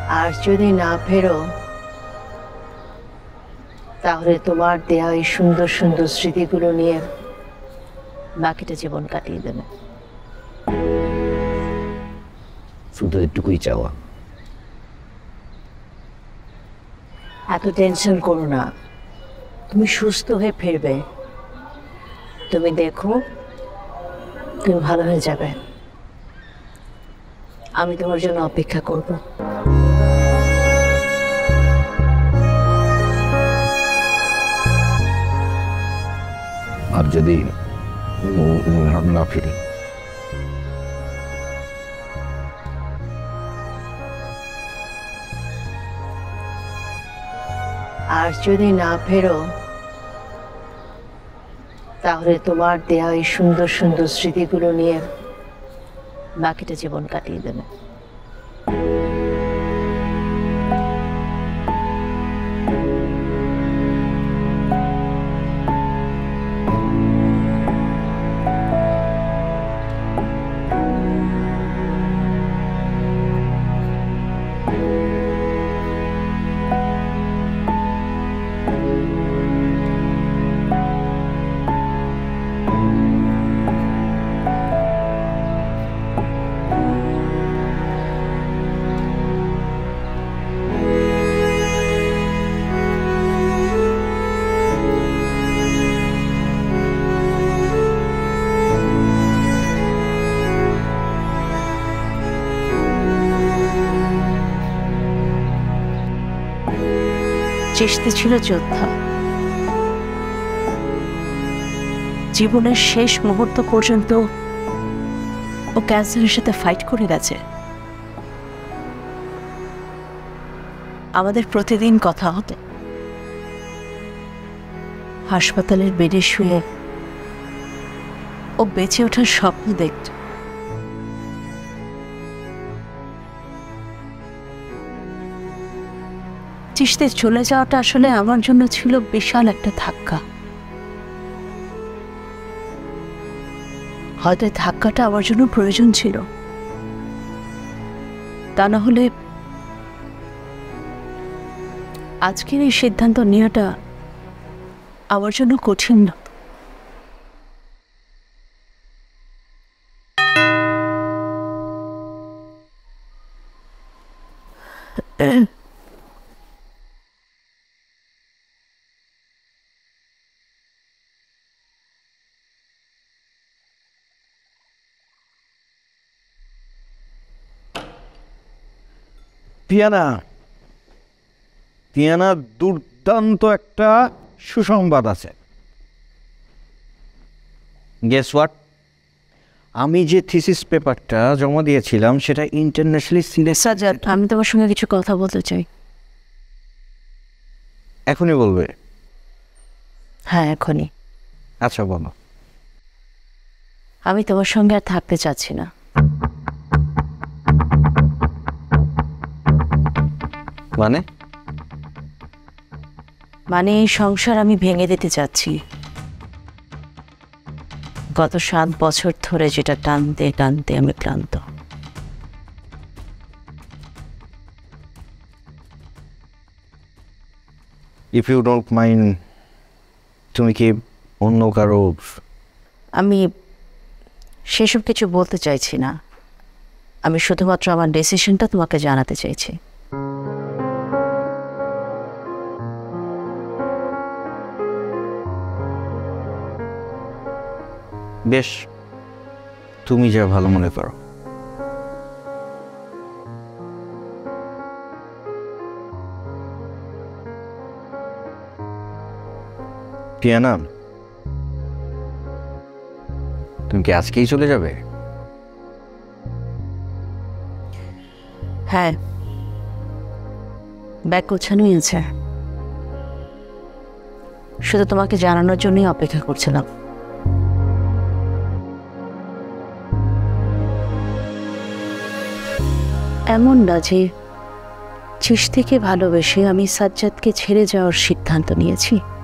আর যদি না ফেরো তাহলে তোমার দেয়া এই সুন্দর সুন্দর স্মৃতিগুলো নিয়ে বাকিটা জীবন কাটিয়ে দেবে। শুধু এটুকুই চাওয়া। এত টেনশন করো না, তুমি সুস্থ হয়ে ফিরবে। তুমি দেখো তুমি ভালো হয়ে যাবে। আমি তোমার জন্য অপেক্ষা করব। আর যদি না ফিরে? আর যদি না ফেরো তাহলে তোমার দেয়া এই সুন্দর সুন্দর স্মৃতিগুলো নিয়ে বাকিটা জীবন কাটিয়ে দেবে। চিশতি ছিল যোদ্ধা। জীবনের শেষ মুহূর্ত পর্যন্ত ও ক্যান্সারের সাথে ফাইট করে গেছে। আমাদের প্রতিদিন কথা হতো। হাসপাতালের বেডে শুয়ে ও বেঁচে ওঠার স্বপ্ন দেখত। চিশতির চলে যাওয়াটা আসলে আমার জন্য ছিল বিশাল একটা ধাক্কা। হয়তো ধাক্কাটা আমার জন্য প্রয়োজন ছিল, তা না হলে আজকের এই সিদ্ধান্ত নেওয়াটা আমার জন্য কঠিন না। টিয়ানা দুর্দান্ত একটা সুসংবাদ আছে। গেস হোয়াট, আমি যে থিসিস পেপারটা জমা দিয়েছিলাম সেটা ইন্টারন্যাশনালি সাজ্জাদ, আমি তোমার সঙ্গে কিছু কথা বলতে চাই। এখনই বলবে? হ্যাঁ, এখনই। আচ্ছা বলো। আমি তোমার সঙ্গে আর থাকতে চাচ্ছি না। মানে এই সংসার আমি ভেঙে দিতে চাচ্ছি। গত 7 বছর ধরে যেটা টানতে টানতে আমি ক্লান্ত। ইফ ইউ ডোন্ট মাইন্ড, তুমি কি অন্য কারো? আমি সেসব কিছু বলতে চাইছি না। আমি শুধুমাত্র আমার ডিসিশনটা তোমাকে জানাতে চাইছি। বেশ, তুমি যা ভালো মনে করো। টিয়ানা, তুমি কি আজকেই চলে যাবে? হ্যাঁ, ব্যাগ গোছানোই আছে। শুধু তোমাকে জানানোর জন্যই অপেক্ষা করছিলাম। এমন না যে চিশতিকে ভালোবেসে আমি সাজ্জাদকে ছেড়ে যাওয়ার সিদ্ধান্ত নিয়েছি।